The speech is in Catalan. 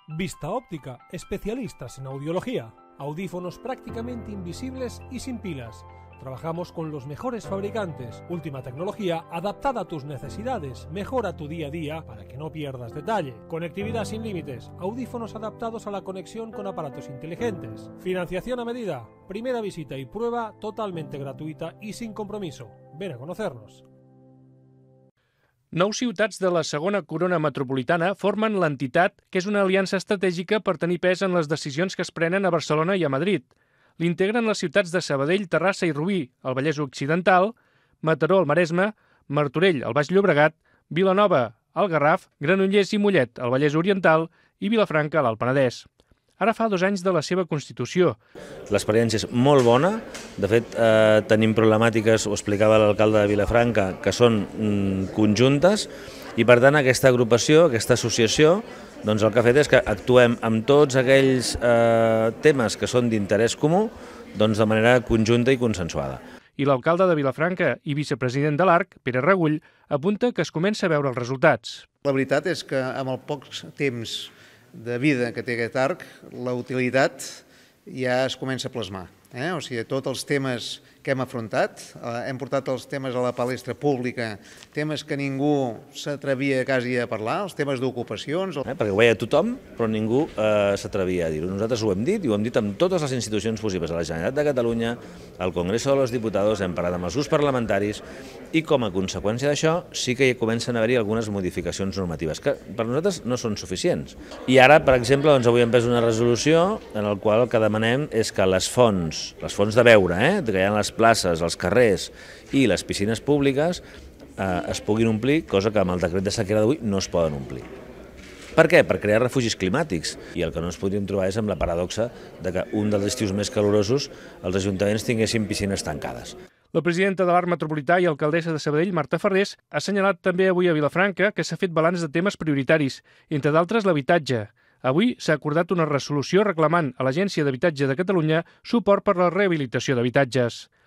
Vista Óptica, especialistas en audiología. Audífonos prácticamente invisibles y sin pilas. Trabajamos con los mejores fabricantes. Última tecnología adaptada a tus necesidades. Mejora tu día a día para que no pierdas detalle. Conectividad sin límites. Audífonos adaptados a la conexión con aparatos inteligentes. Financiación a medida. Primera visita y prueba totalmente gratuita y sin compromiso. Ven a conocernos. 9 ciutats de la segona corona metropolitana formen l'entitat, que és una aliança estratègica per tenir pes en les decisions que es prenen a Barcelona i a Madrid. L'integren les ciutats de Sabadell, Terrassa i Rubí, al Vallès Occidental, Mataró, al Maresme, Martorell, al Baix Llobregat, Vilanova, al Garraf, Granollers i Mollet, al Vallès Oriental i Vilafranca, a l'Alt Penedès. Ara fa 2 anys de la seva constitució. L'experiència és molt bona. De fet, tenim problemàtiques, ho explicava l'alcalde de Vilafranca, que són conjuntes, i per tant aquesta agrupació, aquesta associació, doncs el que ha fet és que actuem amb tots aquells temes que són d'interès comú doncs de manera conjunta i consensuada. I l'alcalde de Vilafranca i vicepresident de l'ARC, Pere Regull, apunta que es comença a veure els resultats. La veritat és que amb el poc temps de vida que té aquest arc, la utilitat ja es comença a plasmar. O sigui, tots els temes que hem afrontat, hem portat els temes a la palestra pública, temes que ningú s'atrevia quasi a parlar, els temes d'ocupacions. Perquè ho veia tothom, però ningú s'atrevia a dir-ho. Nosaltres ho hem dit i ho hem dit amb totes les institucions possibles, a la Generalitat de Catalunya, al Congreso de los Diputados, hem parlat amb els grups parlamentaris i com a conseqüència d'això sí que hi comencen a haver-hi algunes modificacions normatives que per nosaltres no són suficients. I ara, per exemple, avui hem pres una resolució en la qual el que demanem és que les fonts de beure, que hi ha les places, els carrers i les piscines públiques es puguin omplir, cosa que amb el decret de sequera d'avui no es poden omplir. Per què? Per crear refugis climàtics. I el que no ens podríem trobar és amb la paradoxa de que un dels estius més calorosos els ajuntaments tinguessin piscines tancades. La presidenta de l'Arc Metropolità i alcaldessa de Sabadell, Marta Ferrés, ha assenyalat també avui a Vilafranca que s'ha fet balanç de temes prioritaris, entre d'altres l'habitatge. Avui s'ha acordat una resolució reclamant a l'Agència d'Habitatge de Catalunya suport per la rehabilitació d'habitatges.